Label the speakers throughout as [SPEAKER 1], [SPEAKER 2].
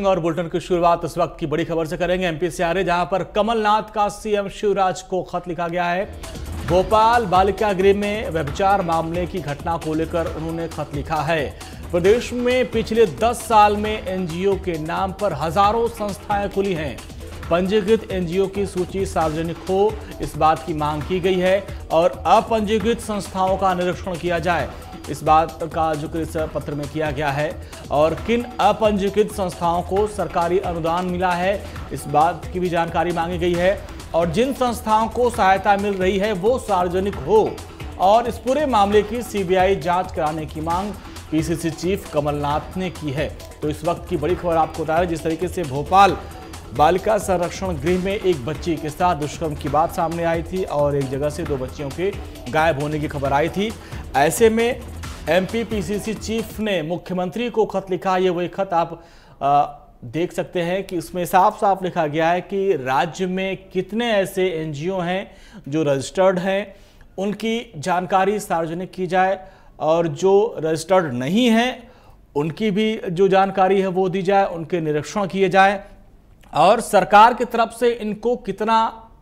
[SPEAKER 1] सिंह और बुलेटिन की शुरुआत इस वक्त की बड़ी खबर से करेंगे। एमपी से आ रहे जहां पर कमलनाथ का सीएम शिवराज को खत लिखा गया है। भोपाल बालिका गृह में व्यभिचार मामले की घटना को लेकर उन्होंने खत लिखा है। प्रदेश में पिछले 10 साल में एनजीओ के नाम पर हजारों संस्थाएं खुली हैं। पंजीकृत एनजीओ की सूची सार्वजनिक हो, इस बात की मांग की गई है और अपंजीकृत संस्थाओं का निरीक्षण किया जाए, इस बात का जिक्र इस पत्र में किया गया है। और किन अपंजीकृत संस्थाओं को सरकारी अनुदान मिला है, इस बात की भी जानकारी मांगी गई है। और जिन संस्थाओं को सहायता मिल रही है वो सार्वजनिक हो और इस पूरे मामले की सीबीआई जांच कराने की मांग पीसीसी चीफ कमलनाथ ने की है। तो इस वक्त की बड़ी खबर आपको बता रहे, जिस तरीके से भोपाल बालिका संरक्षण गृह में एक बच्ची के साथ दुष्कर्म की बात सामने आई थी और एक जगह से 2 बच्चियों के गायब होने की खबर आई थी। ऐसे में एमपी पीसीसी चीफ ने मुख्यमंत्री को खत लिखा। ये वही खत आप देख सकते हैं कि इसमें साफ साफ लिखा गया है कि राज्य में कितने ऐसे एनजीओ हैं जो रजिस्टर्ड हैं, उनकी जानकारी सार्वजनिक की जाए और जो रजिस्टर्ड नहीं हैं उनकी भी जो जानकारी है वो दी जाए, उनके निरीक्षण किए जाए और सरकार की तरफ से इनको कितना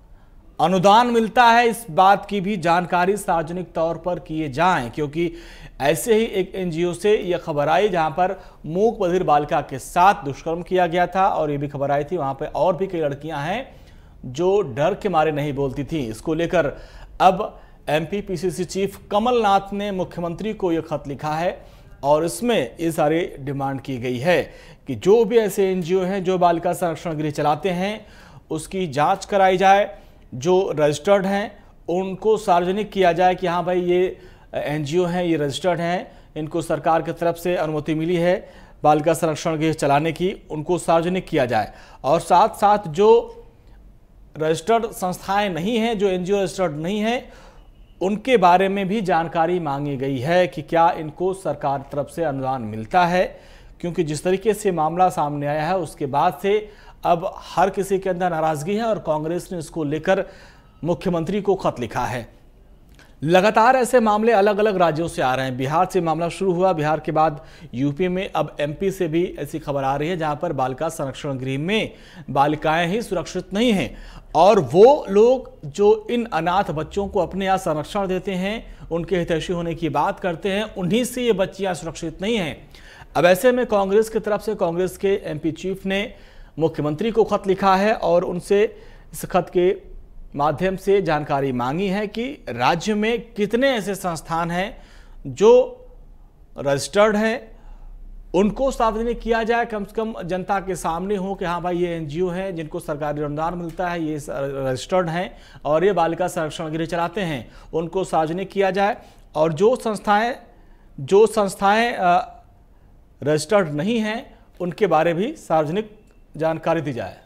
[SPEAKER 1] अनुदान मिलता है इस बात की भी जानकारी सार्वजनिक तौर पर किए जाएं। क्योंकि ऐसे ही एक एनजीओ से यह खबर आई जहां पर मूक बधिर बालिका के साथ दुष्कर्म किया गया था और ये भी खबर आई थी वहां पर और भी कई लड़कियां हैं जो डर के मारे नहीं बोलती थी। इसको लेकर अब एमपी पीसीसी चीफ कमलनाथ ने मुख्यमंत्री को यह खत लिखा है और इसमें ये सारी डिमांड की गई है कि जो भी ऐसे एनजीओ हैं जो बालिका संरक्षण गृह चलाते हैं उसकी जांच कराई जाए, जो रजिस्टर्ड हैं उनको सार्वजनिक किया जाए कि हाँ भाई ये एनजीओ हैं, ये रजिस्टर्ड हैं, इनको सरकार की तरफ से अनुमति मिली है बालिका संरक्षण गृह चलाने की, उनको सार्वजनिक किया जाए। और साथ साथ जो रजिस्टर्ड संस्थाएं नहीं हैं, जो एनजीओ रजिस्टर्ड नहीं हैं, उनके बारे में भी जानकारी मांगी गई है कि क्या इनको सरकार की तरफ से अनुदान मिलता है। क्योंकि जिस तरीके से मामला सामने आया है उसके बाद से अब हर किसी के अंदर नाराजगी है और कांग्रेस ने इसको लेकर मुख्यमंत्री को खत लिखा है। लगातार ऐसे मामले अलग अलग राज्यों से आ रहे हैं। बिहार से मामला शुरू हुआ, बिहार के बाद यूपी में, अब एमपी से भी ऐसी खबर आ रही है जहां पर बालिका संरक्षण गृह में बालिकाएं ही सुरक्षित नहीं हैं और वो लोग जो इन अनाथ बच्चों को अपने यहाँ संरक्षण देते हैं, उनके हितैषी होने की बात करते हैं, उन्हीं से ये बच्चियां सुरक्षित नहीं हैं। अब ऐसे में कांग्रेस की तरफ से कांग्रेस के एमपी चीफ ने मुख्यमंत्री को खत लिखा है और उनसे इस खत के माध्यम से जानकारी मांगी है कि राज्य में कितने ऐसे संस्थान हैं जो रजिस्टर्ड हैं, उनको सार्वजनिक किया जाए, कम से कम जनता के सामने हो कि हाँ भाई ये एनजीओ हैं जिनको सरकारी अनुदान मिलता है, ये रजिस्टर्ड हैं और ये बालिका संरक्षण गृह चलाते हैं, उनको सार्वजनिक किया जाए। और जो संस्थाएं रजिस्टर्ड नहीं हैं उनके बारे भी सार्वजनिक जानकारी दी जाए।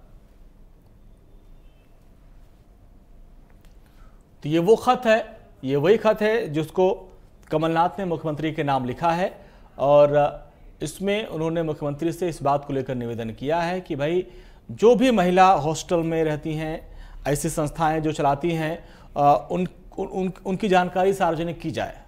[SPEAKER 1] तो ये वो खत है, ये वही खत है जिसको कमलनाथ ने मुख्यमंत्री के नाम लिखा है और इसमें उन्होंने मुख्यमंत्री से इस बात को लेकर निवेदन किया है कि भाई जो भी महिला हॉस्टल में रहती हैं, ऐसी संस्थाएं जो चलाती हैं, उनकी जानकारी सार्वजनिक की जाए।